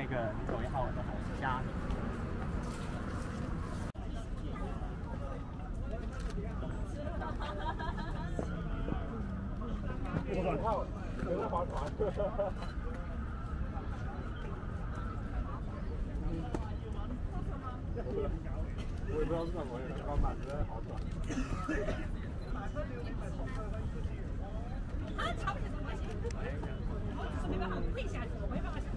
那个你抖音号我的同事加你。 我想看，有人划船。我也不知道是什么，刚买的好短。 啊，瞧不起什么关系？我只是没办法跪下去，我没办法。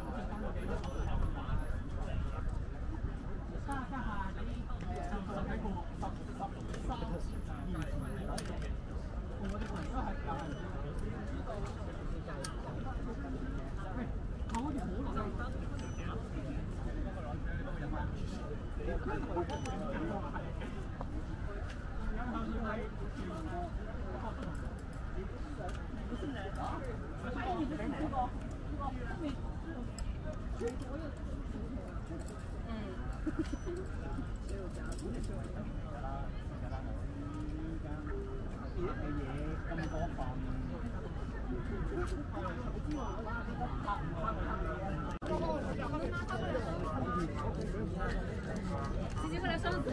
姐姐过来双子，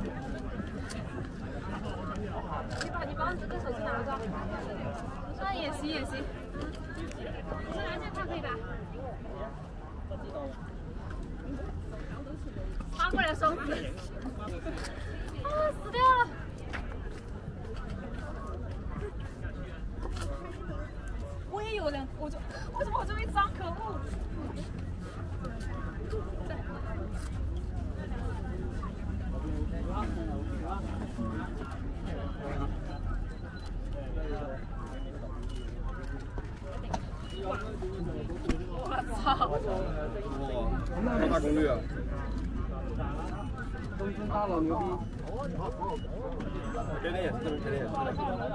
你把这个手机拿着，啊也行也行，你说拿这看可以吧？他过来双子，啊死掉了！我也有两，为什么我这么一张？可恶！我操！ 哇，超大功率啊！东风大佬牛逼！这边也是，这边也是。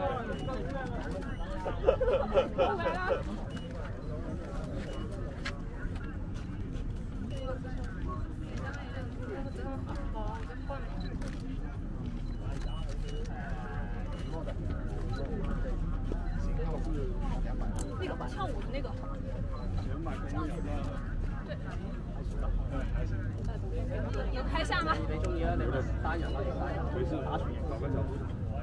那个跳舞的那个。对。有开下吗？ 没中间那个单人垂直打水，搞个角度。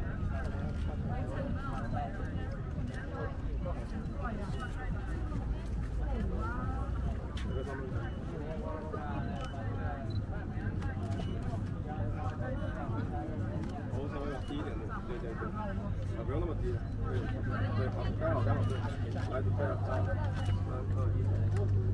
头稍微往低一点的，对对对，啊不用那么低，对对，好，刚好刚好对，来准备了，3、2、1。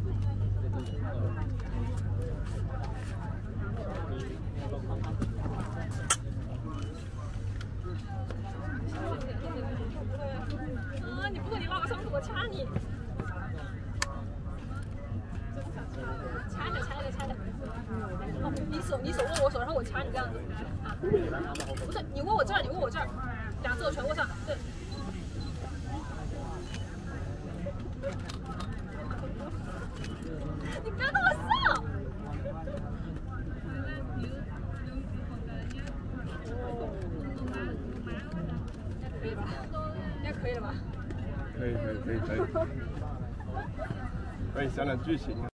啊！你不过你拉我上去，我掐你！掐着。哦，你手握我手，然后我掐你这样子。啊，不是，你握我这儿，两只手全握上，对。你不要那么笑！可以吧？应该可以了吧？ 可以，可以讲讲剧情。